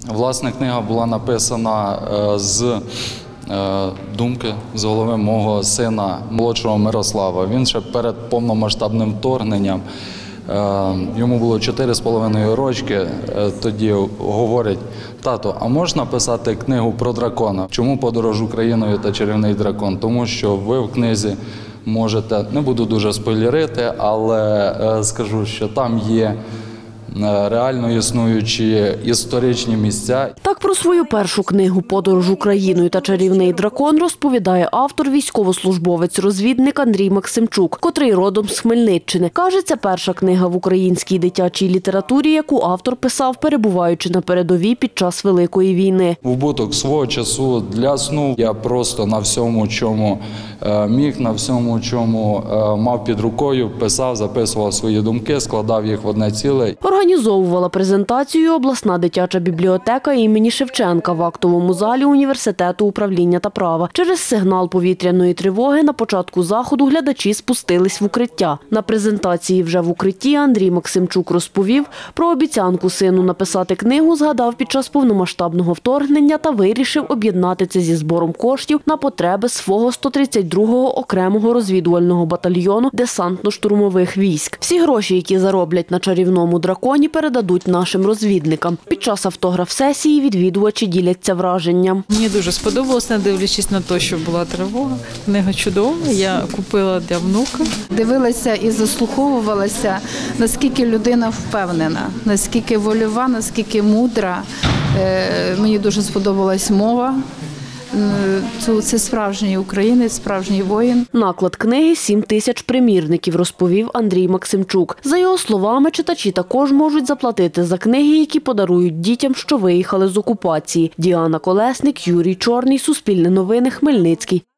Власне, книга була написана з думки, з голови мого сина, молодшого Мирослава. Він ще перед повномасштабним вторгненням, йому було 4,5 рочки, тоді говорить: тато, а можна писати книгу про дракона? Чому «Подорож Україною» та «Чарівний дракон»? Тому що ви в книзі можете, не буду дуже спойлерити, але скажу, що там є реально існуючі історичні місця. Так про свою першу книгу «Подорож Україною» та «Чарівний дракон» розповідає автор, військовослужбовець-розвідник Андрій Максимчук, котрий родом з Хмельниччини. Каже, це перша книга в українській дитячій літературі, яку автор писав, перебуваючи на передовій під час Великої війни. Вбуток свого часу для сну я просто на всьому, чому міг, на всьому, чому мав під рукою, писав, записував свої думки, складав їх в одне ціле. Організовувала презентацію обласна дитяча бібліотека імені Шевченка в актовому залі Університету управління та права. Через сигнал повітряної тривоги на початку заходу глядачі спустились в укриття. На презентації вже в укритті Андрій Максимчук розповів про обіцянку сину написати книгу, згадав під час повномасштабного вторгнення та вирішив об'єднати це зі збором коштів на потреби свого 132-го окремого розвідувального батальйону десантно-штурмових військ. Всі гроші, які зароблять на «Чарівному драконі», передадуть нашим розвідникам. Під час автограф-сесії відвідувачі діляться враженням. Мені дуже сподобалось, не дивлячись на те, що була тривога. Книга чудова, я купила для внука. Дивилася і заслуховувалася, наскільки людина впевнена, наскільки вольова, наскільки мудра. Мені дуже сподобалась мова. Це справжній українець, справжній воїн. Наклад книги – 7 тисяч примірників, розповів Андрій Максимчук. За його словами, читачі також можуть заплатити за книги, які подарують дітям, що виїхали з окупації. Діана Колесник, Юрій Чорний, Суспільне новини, Хмельницький.